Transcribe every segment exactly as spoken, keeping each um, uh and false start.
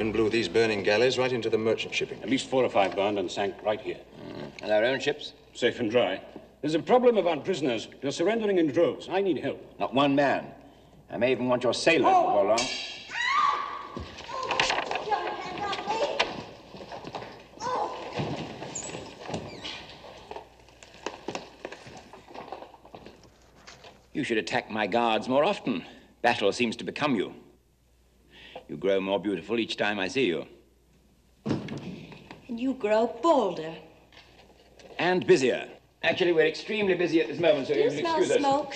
And blew these burning galleys right into the merchant shipping. At least four or five burned and sank right here. Mm. And our own ships? Safe and dry. There's a problem about prisoners. They're surrendering in droves. I need help. Not one man. I may even want your sailor oh. to go along. You should attack my guards more often. Battle seems to become you. You grow more beautiful each time I see you. And you grow bolder. And busier. Actually, we're extremely busy at this moment, so Do you you can smell excuse us. smoke?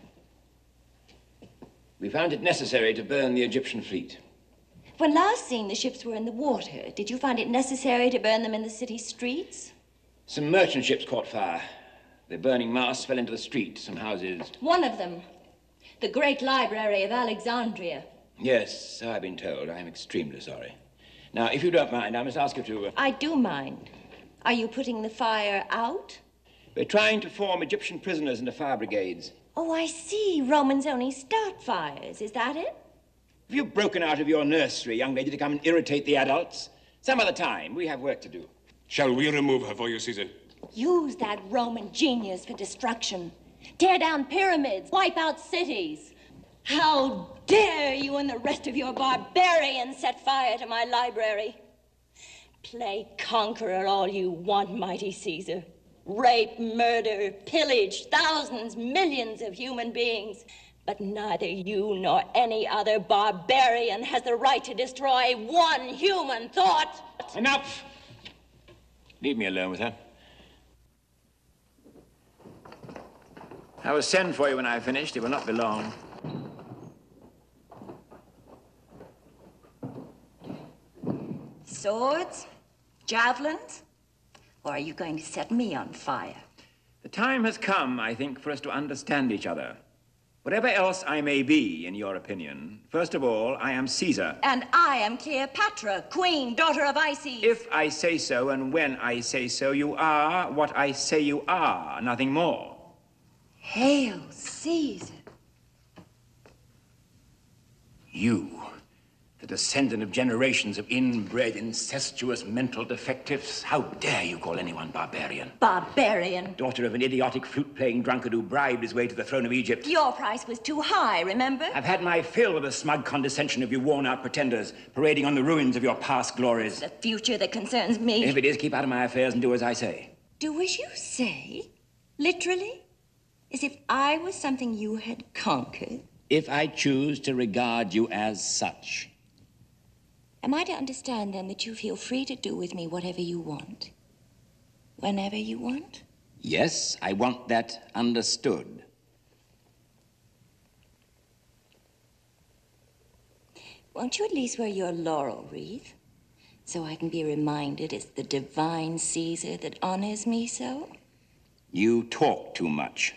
We found it necessary to burn the Egyptian fleet. When last seen, the ships were in the water. Did you find it necessary to burn them in the city streets? Some merchant ships caught fire. Their burning masts fell into the street, some houses. One of them, the Great Library of Alexandria. Yes, so I've been told. I'm extremely sorry. Now, if you don't mind, I must ask you to... Uh... I do mind. Are you putting the fire out? We're trying to form Egyptian prisoners into fire brigades. Oh, I see. Romans only start fires. Is that it? Have you broken out of your nursery, young lady, to come and irritate the adults? Some other time. We have work to do. Shall we remove her for you, Caesar? Use that Roman genius for destruction. Tear down pyramids, wipe out cities. How dare you and the rest of your barbarians set fire to my library? Play conqueror all you want, mighty Caesar. Rape, murder, pillage thousands, millions of human beings. But neither you nor any other barbarian has the right to destroy one human thought. Enough! Leave me alone with her. I will send for you when I have finished. It will not be long. Swords? Javelins? Or are you going to set me on fire? The time has come, I think, for us to understand each other. Whatever else I may be, in your opinion, first of all, I am Caesar. And I am Cleopatra, queen, daughter of Isis. If I say so, and when I say so, you are what I say you are, nothing more. Hail, Caesar. You, the descendant of generations of inbred, incestuous mental defectives, how dare you call anyone barbarian? Barbarian? Daughter of an idiotic flute-playing drunkard who bribed his way to the throne of Egypt. Your price was too high, remember? I've had my fill of the smug condescension of you worn-out pretenders, parading on the ruins of your past glories. The future that concerns me. If it is, keep out of my affairs and do as I say. Do as you say? Literally? As if I was something you had conquered? If I choose to regard you as such. Am I to understand, then, that you feel free to do with me whatever you want? Whenever you want? Yes, I want that understood. Won't you at least wear your laurel wreath? So I can be reminded it's the divine Caesar that honors me so? You talk too much.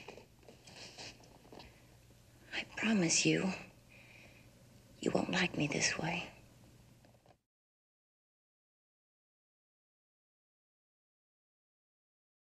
I promise you, you won't like me this way.